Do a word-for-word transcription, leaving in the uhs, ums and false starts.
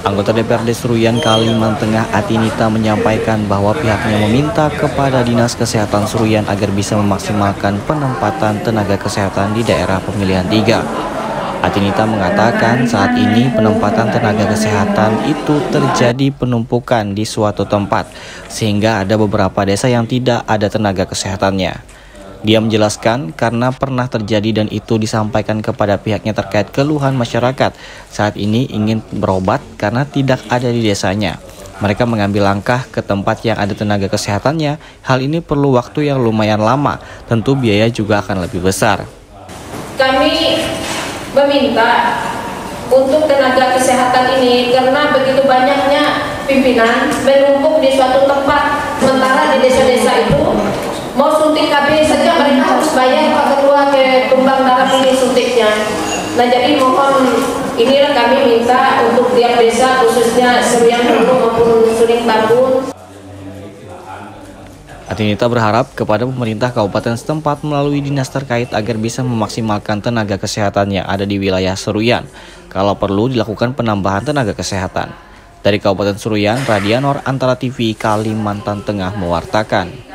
Anggota D P R D Seruyan Kalimantan Tengah Atinita menyampaikan bahwa pihaknya meminta kepada Dinas Kesehatan Seruyan agar bisa memaksimalkan penempatan tenaga kesehatan di daerah pemilihan tiga. Atinita mengatakan saat ini penempatan tenaga kesehatan itu terjadi penumpukan di suatu tempat, sehingga ada beberapa desa yang tidak ada tenaga kesehatannya. Dia menjelaskan karena pernah terjadi dan itu disampaikan kepada pihaknya terkait keluhan masyarakat saat ini ingin berobat karena tidak ada di desanya. Mereka mengambil langkah ke tempat yang ada tenaga kesehatannya. Hal ini perlu waktu yang lumayan lama, tentu biaya juga akan lebih besar. Kami meminta untuk tenaga kesehatan ini karena begitu banyaknya pimpinan menumpuk di suatu tempat, sementara di desa-desa itu mau suntik K B saja mereka harus bayar Pak Ketua ke tumbang darah ini suntiknya. Nah jadi mohon inilah kami minta untuk tiap desa khususnya Seruyan Hulu maupun Suling Tambun. Atinita berharap kepada pemerintah kabupaten setempat melalui dinas terkait agar bisa memaksimalkan tenaga kesehatan yang ada di wilayah Seruyan. Kalau perlu dilakukan penambahan tenaga kesehatan. Dari Kabupaten Seruyan, Radianor Antara T V Kalimantan Tengah mewartakan.